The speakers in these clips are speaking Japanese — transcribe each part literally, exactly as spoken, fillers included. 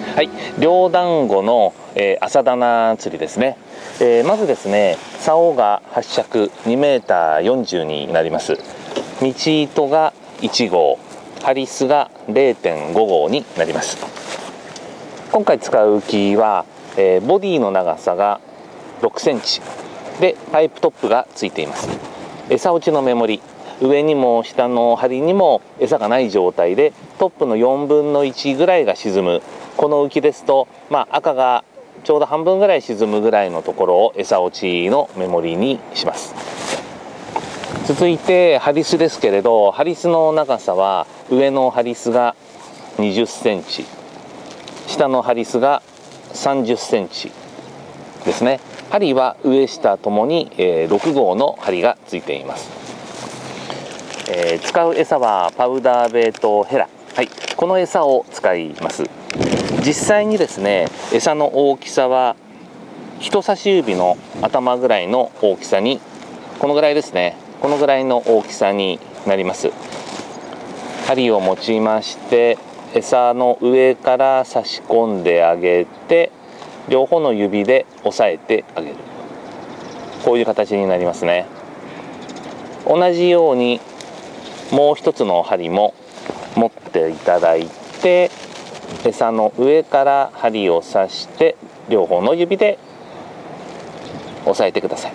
はい、両団子の、えー、朝棚釣りですね。えー、まずですね、竿がはっ尺にメーターよんじゅうになります。道糸がいち号、ハリスが れいてんご号になります。今回使う浮きは、えー、ボディの長さがろくセンチでパイプトップがついています。餌落ちの目盛り、上にも下の針にも餌がない状態でトップのよんぶんのいちぐらいが沈む、この浮きですと、まあ、赤がちょうど半分ぐらい沈むぐらいのところを餌落ちの目盛りにします。続いてハリスですけれど、ハリスの長さは上のハリスがにじゅっセンチ、下のハリスがさんじゅっセンチですね。針は上下ともにろく号の針がついています。えー、使う餌はパウダーベイとヘラ、はい、この餌を使います。実際にですね、餌の大きさは人差し指の頭ぐらいの大きさに、このぐらいですね、このぐらいの大きさになります。針を持ちまして餌の上から差し込んであげて、両方の指で押さえてあげる、こういう形になりますね。同じようにもう一つの針も持っていただいて、餌の上から針を刺して両方の指で押さえてください。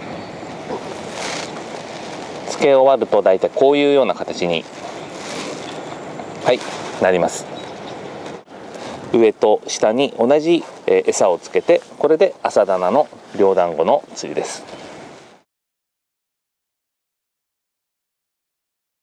つけ終わると大体こういうような形に、はい、なります。上と下に同じ餌をつけて、これで朝棚の両団子の釣りです。